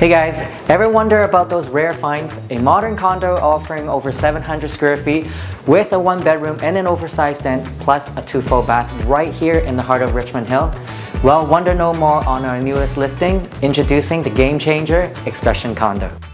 Hey guys, ever wonder about those rare finds? A modern condo offering over 700 square feet with a 1-bedroom and an oversized den plus a 2 full bath right here in the heart of Richmond Hill? Well, wonder no more on our newest listing, introducing the game changer Expression Condo.